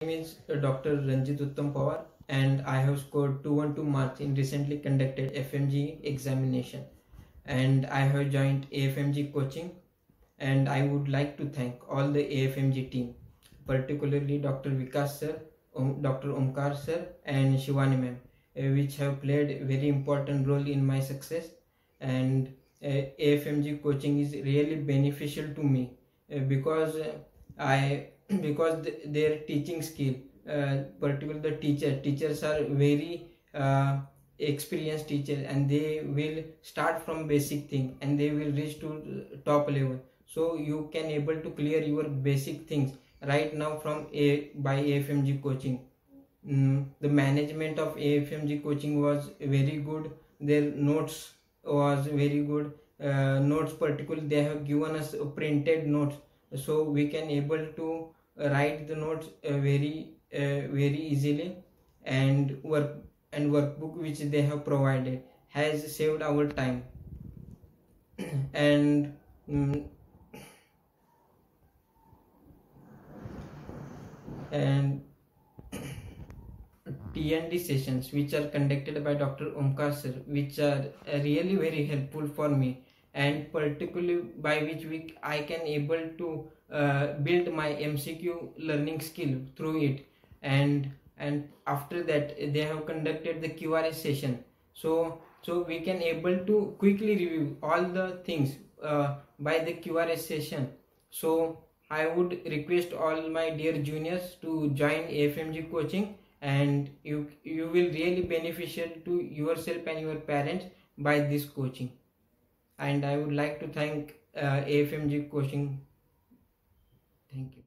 name is Dr. Ranjit Uttam Pawar, and I have scored 212 marks in recently conducted FMG examination, and I have joined AFMG coaching, and I would like to thank all the AFMG team, particularly Dr. Vikas sir, Dr. Omkar sir, and Shivani ma'am, which have played a very important role in my success. And AFMG coaching is really beneficial to me because I because their teaching skill, particularly the teachers are very experienced teachers, and they will start from basic thing and they will reach to top level, so you can able to clear your basic things right now from by AFMG coaching. The management of AFMG coaching was very good. Their notes was very good. Notes particularly they have given us printed notes, so we can able to write the notes very easily, and workbook which they have provided has saved our time. And and T&D sessions which are conducted by Dr. Omkar sir, which are really very helpful for me, and particularly by which I can able to build my MCQ learning skill through it. And after that they have conducted the QRS session, so we can able to quickly review all the things by the QRS session. So I would request all my dear juniors to join AFMG coaching, and you will really beneficial to yourself and your parents by this coaching. And I would like to thank AFMG coaching. Thank you.